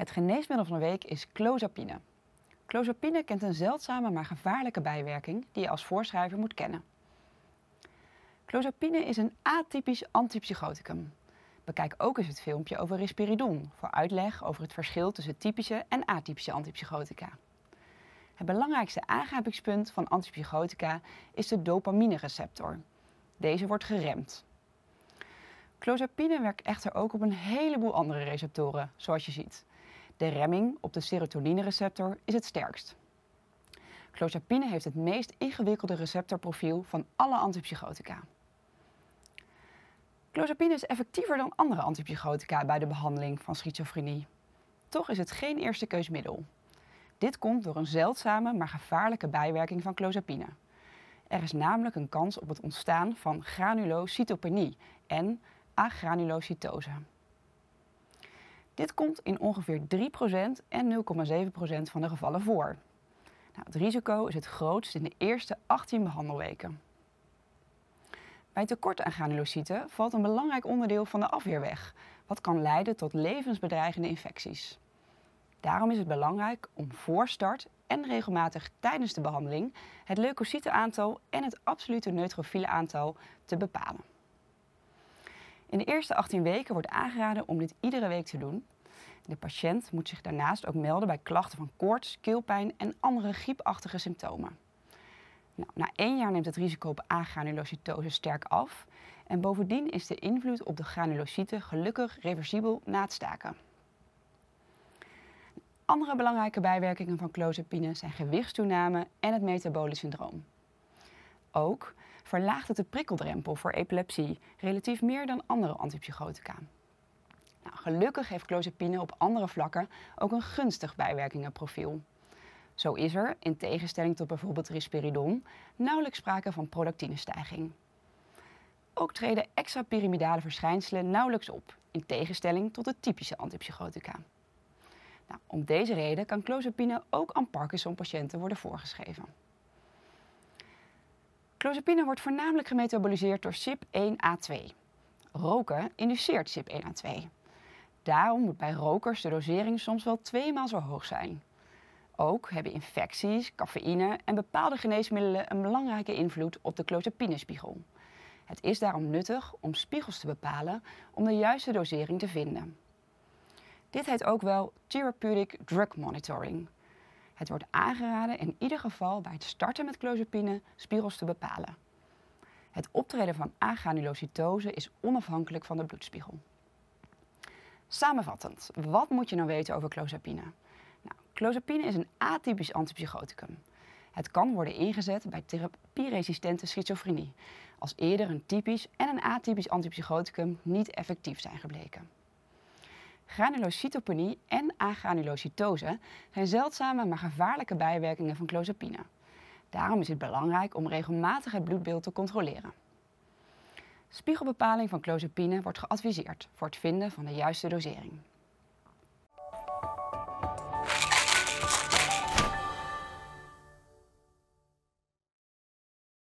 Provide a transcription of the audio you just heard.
Het geneesmiddel van de week is clozapine. Clozapine kent een zeldzame maar gevaarlijke bijwerking die je als voorschrijver moet kennen. Clozapine is een atypisch antipsychoticum. Bekijk ook eens het filmpje over risperidon voor uitleg over het verschil tussen typische en atypische antipsychotica. Het belangrijkste aangrijpingspunt van antipsychotica is de dopaminereceptor. Deze wordt geremd. Clozapine werkt echter ook op een heleboel andere receptoren, zoals je ziet. De remming op de serotoninereceptor is het sterkst. Clozapine heeft het meest ingewikkelde receptorprofiel van alle antipsychotica. Clozapine is effectiever dan andere antipsychotica bij de behandeling van schizofrenie. Toch is het geen eerste keusmiddel. Dit komt door een zeldzame maar gevaarlijke bijwerking van clozapine. Er is namelijk een kans op het ontstaan van granulocytopenie en agranulocytose. Dit komt in ongeveer 3% en 0,7% van de gevallen voor. Het risico is het grootst in de eerste 18 behandelweken. Bij tekort aan granulocyten valt een belangrijk onderdeel van de afweer weg, wat kan leiden tot levensbedreigende infecties. Daarom is het belangrijk om voor start en regelmatig tijdens de behandeling het leukocytenaantal en het absolute neutrofiele aantal te bepalen. In de eerste 18 weken wordt aangeraden om dit iedere week te doen. De patiënt moet zich daarnaast ook melden bij klachten van koorts, keelpijn en andere griepachtige symptomen. Na 1 jaar neemt het risico op agranulocytose sterk af en bovendien is de invloed op de granulocyten gelukkig reversibel na het staken. Andere belangrijke bijwerkingen van clozapine zijn gewichtstoename en het metabolisch syndroom. Ook verlaagt het de prikkeldrempel voor epilepsie relatief meer dan andere antipsychotica. Gelukkig heeft clozapine op andere vlakken ook een gunstig bijwerkingenprofiel. Zo is er, in tegenstelling tot bijvoorbeeld risperidon, nauwelijks sprake van prolactinestijging. Ook treden extrapyramidale verschijnselen nauwelijks op, in tegenstelling tot de typische antipsychotica. Om deze reden kan clozapine ook aan Parkinson-patiënten worden voorgeschreven. Clozapine wordt voornamelijk gemetaboliseerd door CYP1A2. Roken induceert CYP1A2. Daarom moet bij rokers de dosering soms wel 2 maal zo hoog zijn. Ook hebben infecties, cafeïne en bepaalde geneesmiddelen een belangrijke invloed op de clozapinespiegel. Het is daarom nuttig om spiegels te bepalen om de juiste dosering te vinden. Dit heet ook wel therapeutic drug monitoring. Het wordt aangeraden in ieder geval bij het starten met clozapine spiegels te bepalen. Het optreden van agranulocytose is onafhankelijk van de bloedspiegel. Samenvattend, wat moet je nou weten over clozapine? Clozapine is een atypisch antipsychoticum. Het kan worden ingezet bij therapieresistente schizofrenie, als eerder een typisch en een atypisch antipsychoticum niet effectief zijn gebleken. Granulocytopenie en agranulocytose zijn zeldzame maar gevaarlijke bijwerkingen van clozapine. Daarom is het belangrijk om regelmatig het bloedbeeld te controleren. Spiegelbepaling van clozapine wordt geadviseerd voor het vinden van de juiste dosering.